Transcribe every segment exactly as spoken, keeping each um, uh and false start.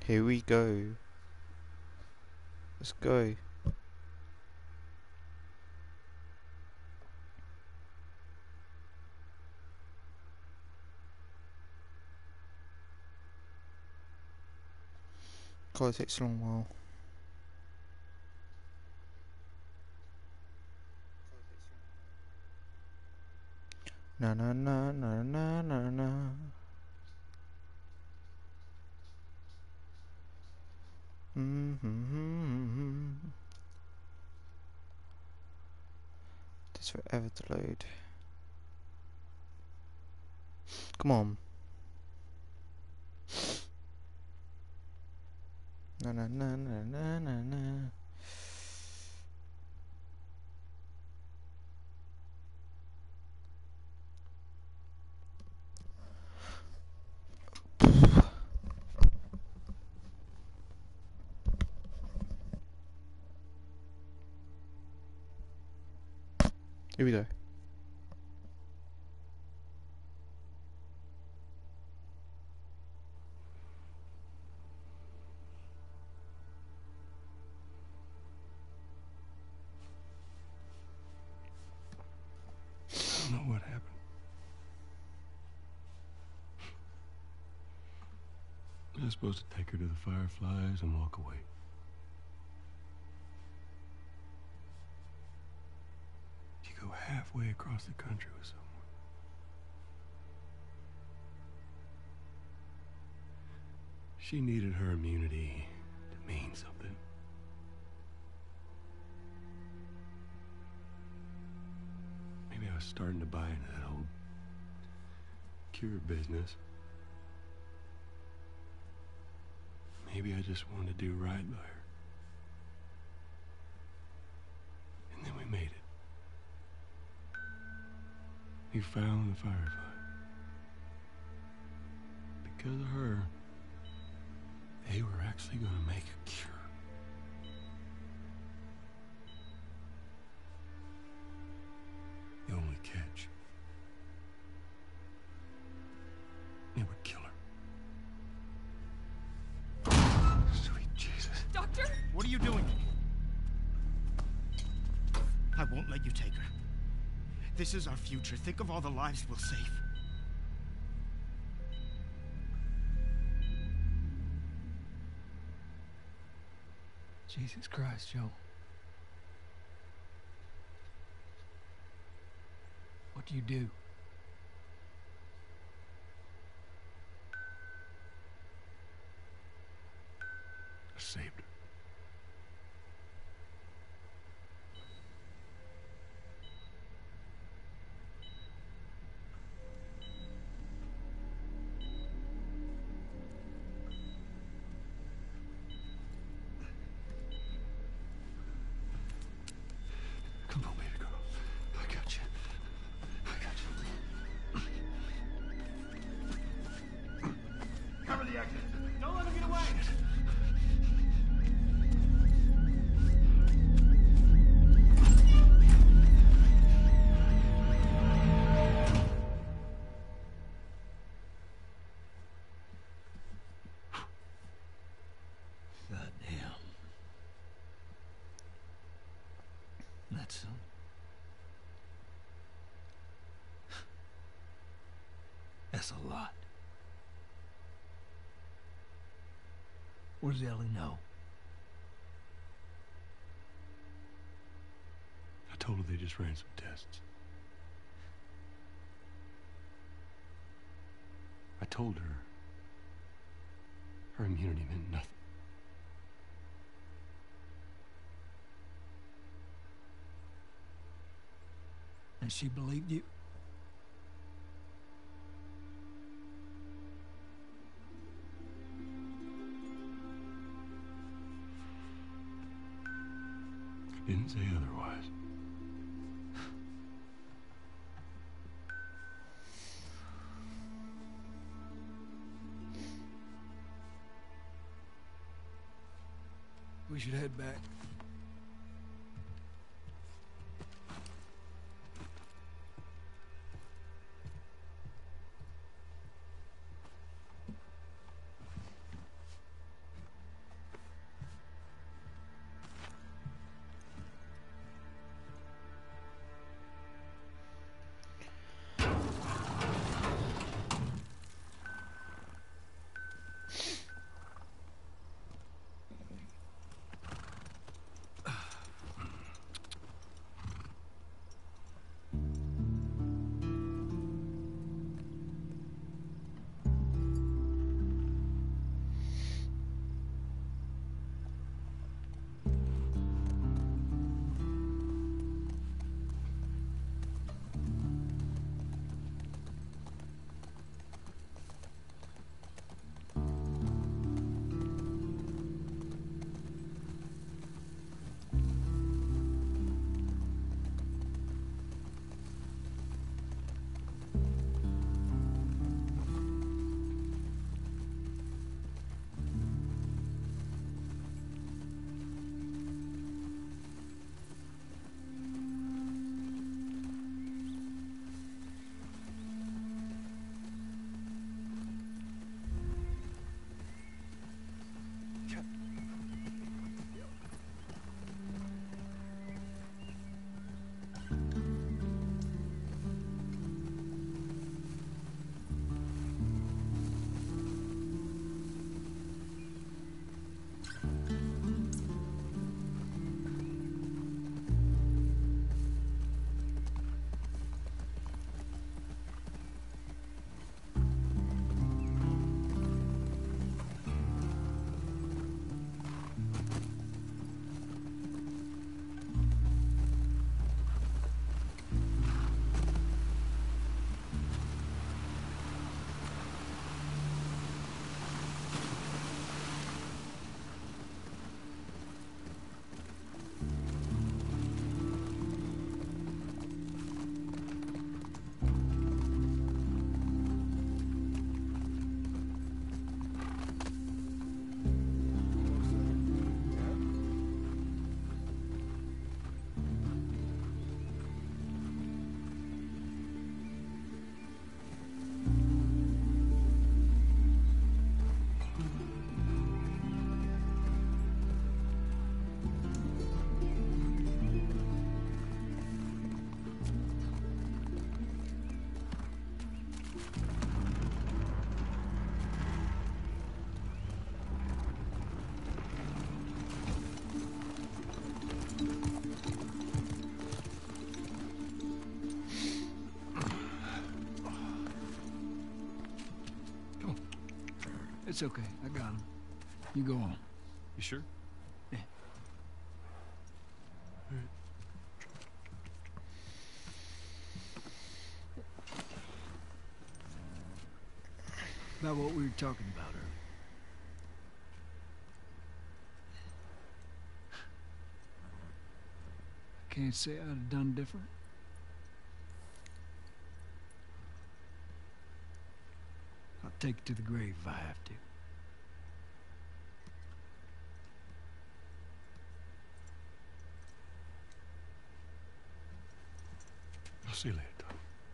Here we go. Let's go. God, it takes a long while. Na na na na na na na. Mm-hmm. Takes forever to load. Come on. Na na na na na na na. Here we go. I don't know what happened. I was supposed to take her to the Fireflies and walk away. You go halfway across the country with someone. She needed her immunity to mean something. Maybe I was starting to buy into that old cure business. Maybe I just wanted to do right by her. And then we made it. We found the Firefly. Because of her, they were actually going to make a cure. The only catch, it would kill her. Sweet Jesus. Doctor? What are you doing? I won't let you take her. This is our future. Think of all the lives we'll save. Jesus Christ, Joe. What do you do? I saved her. Come on, baby girl. I got you. I got you. Cover the exit. Don't let him get away. Goddamn. That's um. That's a lot. What does Ellie know? I told her they just ran some tests. I told her her immunity meant nothing. And she believed you? I didn't say otherwise. We should head back. It's okay. I got him. You go on. You sure? Yeah. All right. About what we were talking about earlier. I can't say I'd have done different. I'll take it to the grave if I have to. I'll see you later, Tom.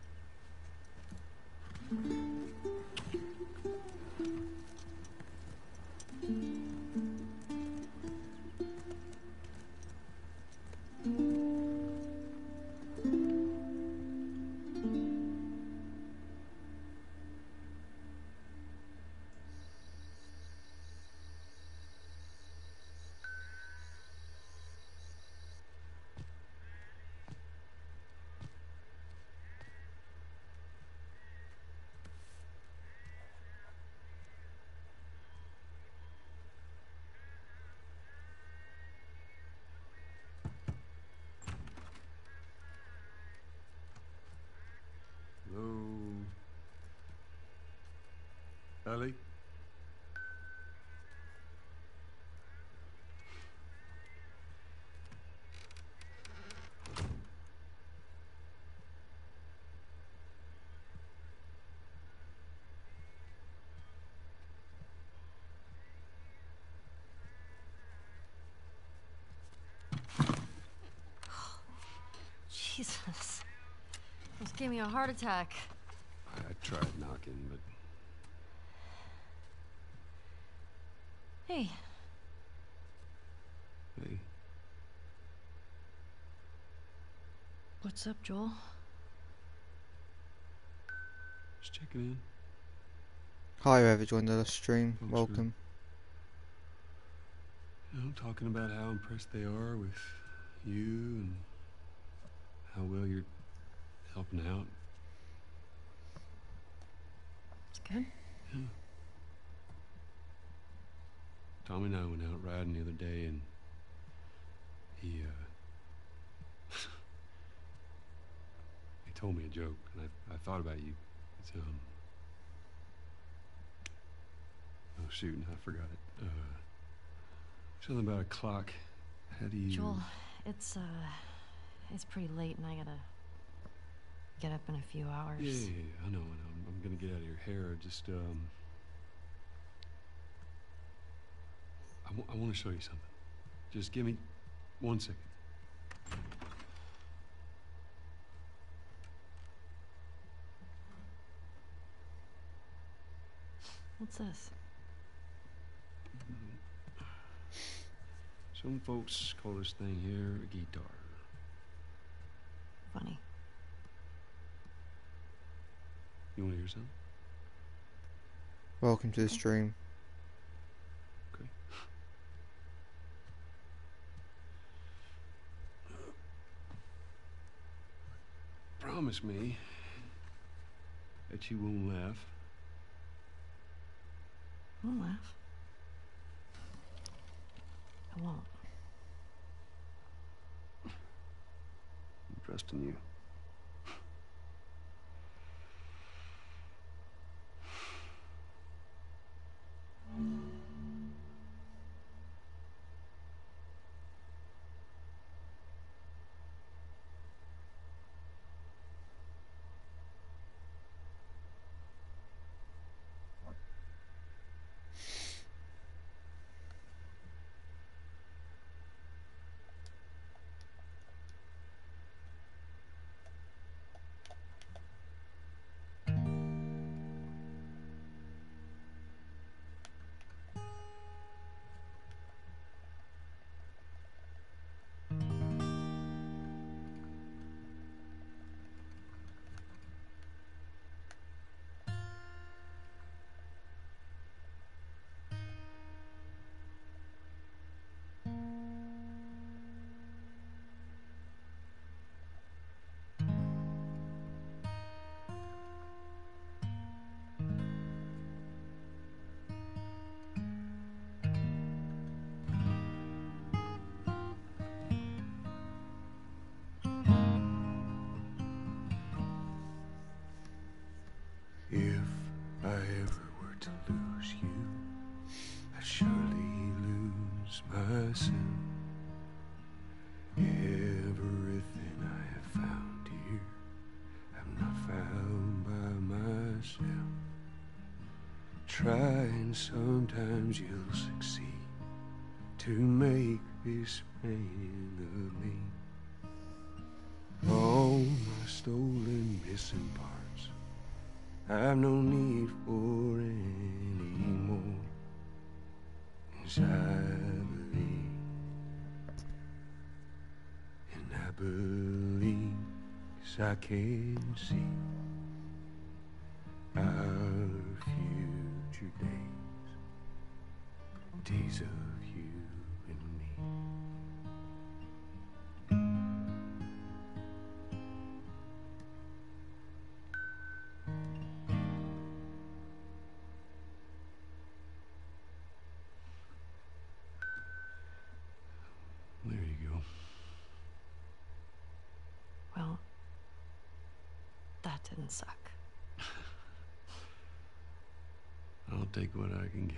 Hello? Ellie? Jesus. Almost gave me a heart attack. I, I tried knocking, but Hey, hey, what's up, Joel? just checking in. Hi, whoever joined the stream. Thanks, Welcome. You know, talking about how impressed they are with you and how well you're helping out. It's good. Yeah. Tommy and I went out riding the other day, and he, uh, he told me a joke, and I, I thought about you. It's, um, oh shoot, I forgot it. Uh, something about a clock. How do you... Joel, it's, uh, it's pretty late and I gotta get up in a few hours. Yeah, yeah, yeah, I know, I know. I'm, I'm gonna get out of your hair. Just, um... I, w I want to show you something. Just give me one second. What's this? Some folks call this thing here a guitar. Funny. You want to hear something? Welcome to the stream. Okay. Promise me that you won't laugh. I won't laugh. I won't. I'm trusting you. myself. Everything I have found here, I'm not found by myself. Try and sometimes you'll succeed to make this man of me. All my stolen missing parts, I've no need for any more. 'Cause I believe, and I believe 'cause I can see our future days, days of you and me. There you go. Well, that didn't suck. I'll take what I can get.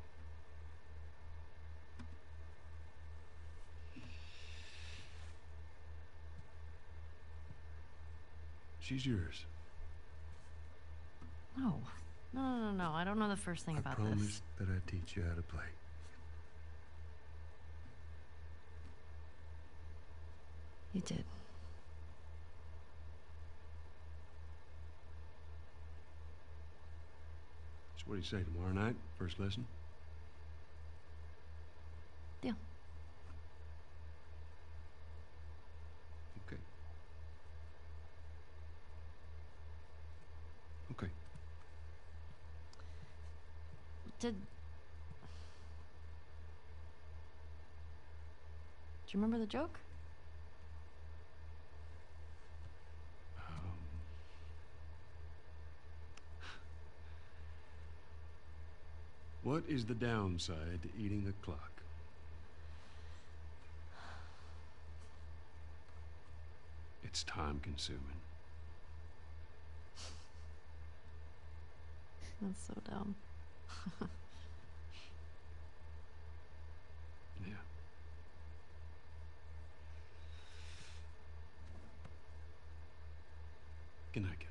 She's yours. No. No, no, no, no. I don't know the first thing I about promised this. that I'd teach you how to play. You did. So what do you say, tomorrow night? First lesson? Deal. Okay. Okay. Did... Do you remember the joke? Um, what is the downside to eating a clock? It's time consuming. That's so dumb. Yeah. Good night, kiddo.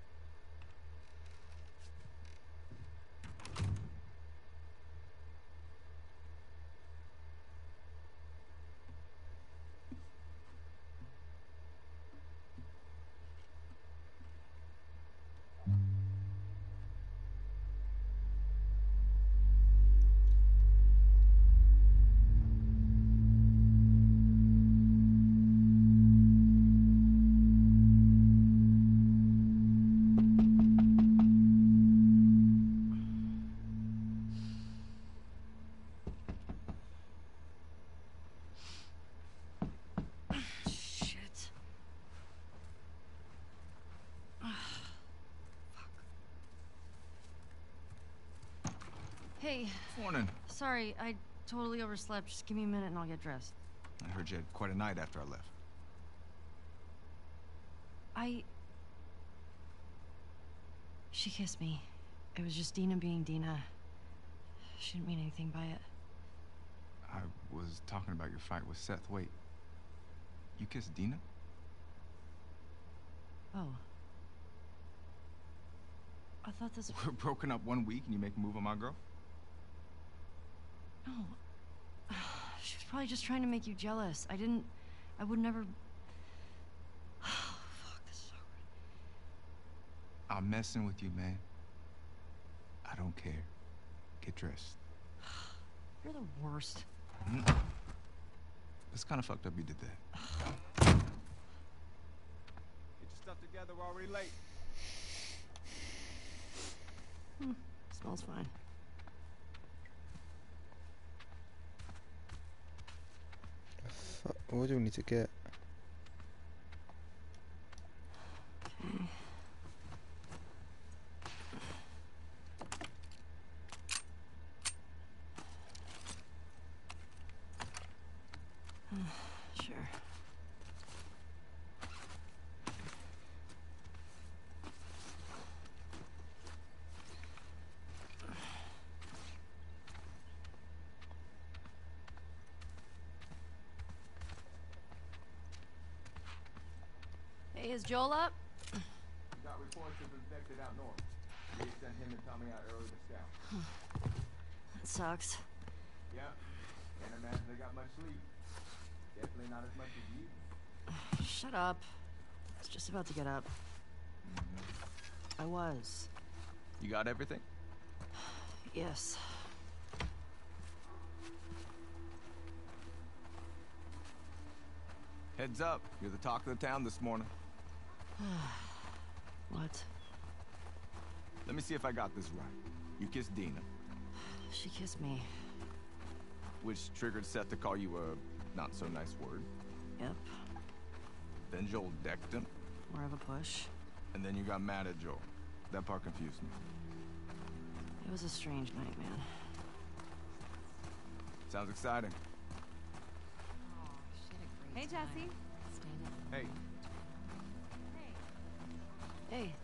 Shit. Hey, Morning. sorry, I totally overslept. Just give me a minute and I'll get dressed. I heard you had quite a night after I left. I... She kissed me. It was just Dina being Dina. She didn't mean anything by it. I was talking about your fight with Seth. Wait, you kissed Dina? Oh. I thought this... We're broken up one week and you make a move on my girl? No. She was probably just trying to make you jealous. I didn't... I would never... Oh, fuck, this is awkward. I'm messing with you, man. I don't care. Get dressed. You're the worst. Mm. It's kind of fucked up you did that. Get your stuff together, we're already late. Hmm. Smells fine. Fuck, what do we need to get? Okay. Sure. Hey, is Joel up? We got reports of infected out north. We sent him and Tommy out early to scout. That sucks. Yeah. Can't imagine they got much sleep. Definitely not as much as you. Shut up. I was just about to get up. I was. You got everything? Yes. Heads up, you're the talk of the town this morning. What? Let me see if I got this right. You kissed Dina, She kissed me. which triggered Seth to call you a not-so-nice word. Yep. Then Joel decked him, More of a push. and then you got mad at Joel. That part confused me. It was a strange night, man. Sounds exciting. Hey, Jesse. Hey, Hey.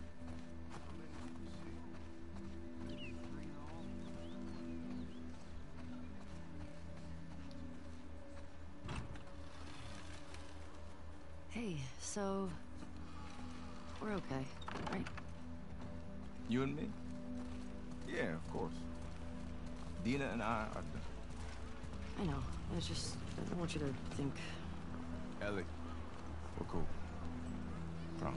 Hey, so we're okay, right? you and me? Yeah, of course. Dina and I are done. I know. I just I don't want you to think. Ellie, we're cool. Promise.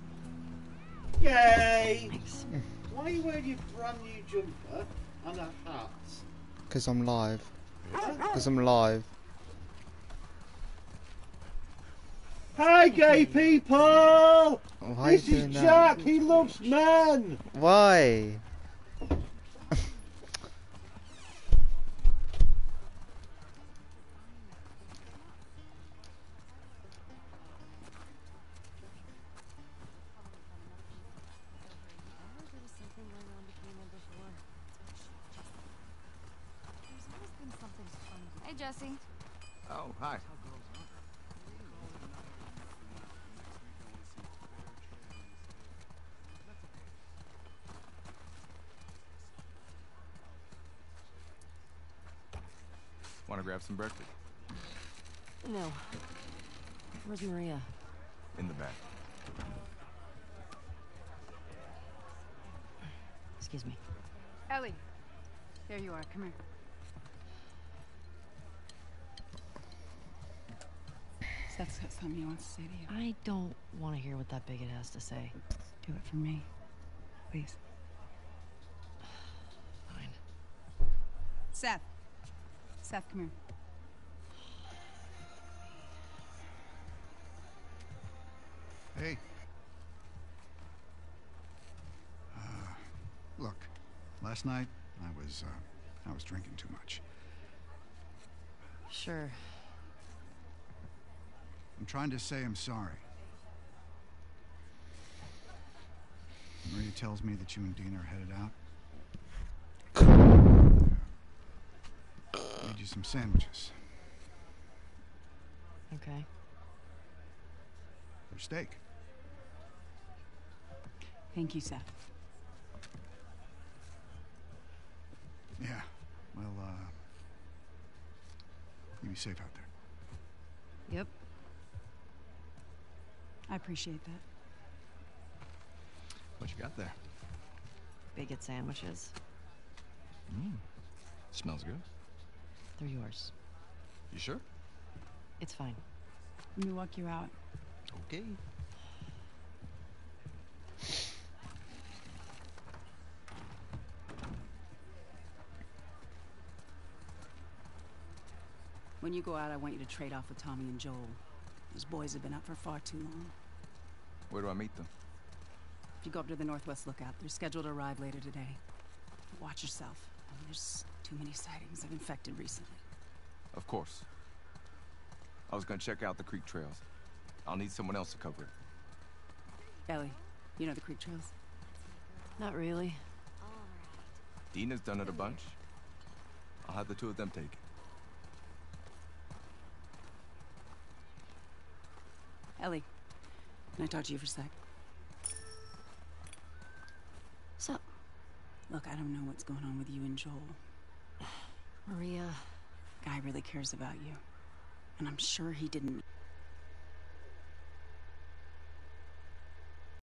Yay! Thanks. Why are you wearing your brand new jumper and a hat? Because I'm live. Because I'm live. Hi, gay people! Why are you This is doing that? Jack. He loves men. Why? Hey, Jesse. Oh, hi. Want to grab some breakfast? No. Where's Maria? In the back. Excuse me. Ellie. There you are. Come here. Seth's got something he wants to say to you. I don't want to hear what that bigot has to say. Do it for me. Please. Fine. Seth. Seth, come here. Hey. Uh, look, last night I was, uh, I was drinking too much. Sure. I'm trying to say I'm sorry. Maria tells me that you and Dean are headed out. Made you some sandwiches. Okay. They're steak. Thank you, Seth. Yeah. Well, uh... you be safe out there. Yep. I appreciate that. What you got there? Bigot sandwiches. Mmm. Smells good. They're yours. You sure? It's fine. Let me walk you out. Okay. When you go out, I want you to trade off with Tommy and Joel. Those boys have been up for far too long. Where do I meet them? If you go up to the Northwest Lookout, they're scheduled to arrive later today. Watch yourself. I mean, there's too many sightings of infected recently. Of course. I was gonna check out the creek trails. I'll need someone else to cover it. Ellie, you know the creek trails? Not really. Dina's done it a bunch. I'll have the two of them take it. Ellie, can I talk to you for a sec? So, Look, I don't know what's going on with you and Joel. Maria. Guy really cares about you. And I'm sure he didn't